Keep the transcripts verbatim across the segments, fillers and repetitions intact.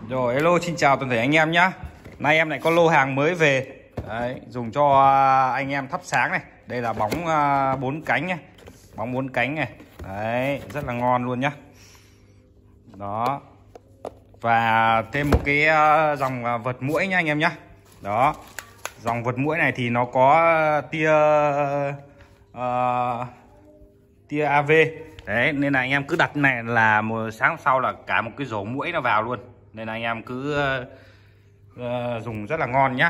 Rồi, hello, xin chào toàn thể anh em nhá. Nay em lại có lô hàng mới về. Đấy, dùng cho anh em thắp sáng này. Đây là bóng bốn cánh này. Bóng bốn cánh này. Đấy, rất là ngon luôn nhá. Đó. Và thêm một cái dòng vật muỗi nhá anh em nhá. Đó. Dòng vật muỗi này thì nó có tia uh, tia a vê. Đấy, nên là anh em cứ đặt này là một sáng sau là cả một cái rổ muỗi nó vào luôn. Nên là anh em cứ uh, uh, dùng rất là ngon nhá.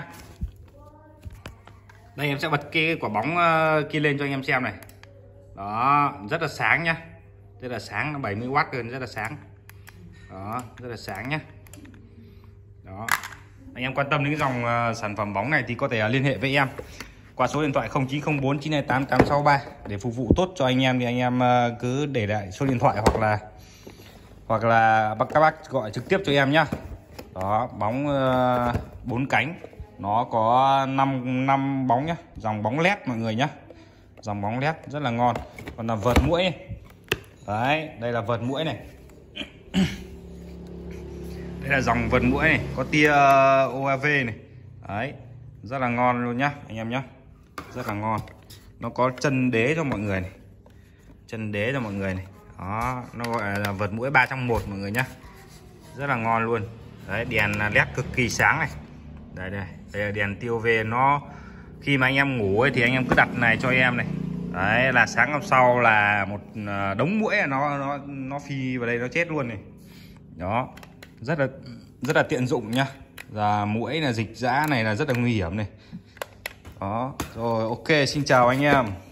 Đây em sẽ bật cái quả bóng uh, kia lên cho anh em xem này. Đó, rất là sáng nhá. Rất là sáng, bảy mươi oát hơn, rất là sáng. Đó, rất là sáng nhá. Đó. Anh em quan tâm đến cái dòng uh, sản phẩm bóng này thì có thể uh, liên hệ với em qua số điện thoại không chín không bốn chín hai tám tám sáu ba để phục vụ tốt cho anh em. Thì anh em uh, cứ để lại số điện thoại hoặc là hoặc là các bác gọi trực tiếp cho em nhá. Đó, bóng bốn uh, cánh nó có năm năm bóng nhá, dòng bóng led mọi người nhá, dòng bóng led rất là ngon. Còn là vợt muỗi này. Đấy, đây là vợt muỗi này. Đây là dòng vợt muỗi này, có tia o a vê này. Đấy, rất là ngon luôn nhá anh em nhá, rất là ngon. Nó có chân đế cho mọi người này, chân đế cho mọi người này. Đó, nó gọi là vợt muỗi ba trong một mọi người nhá, rất là ngon luôn. Đấy, đèn led cực kỳ sáng này. Đây đây, đây là đèn tia u vê. Nó khi mà anh em ngủ ấy, thì anh em cứ đặt này cho em này. Đấy, là sáng hôm sau là một đống muỗi nó nó nó phi vào đây nó chết luôn này. Đó, rất là rất là tiện dụng nhá. Và muỗi là dịch dã này là rất là nguy hiểm này. Đó, rồi ok, xin chào anh em.